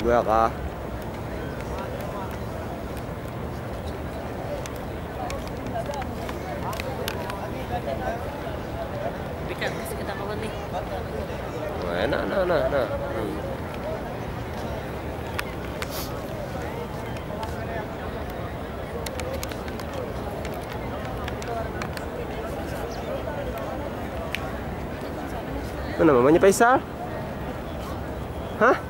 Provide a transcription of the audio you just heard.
Gue kah? Bikin kasi kita kawan nih. Nah. Mana mamanya Faisal? Hah?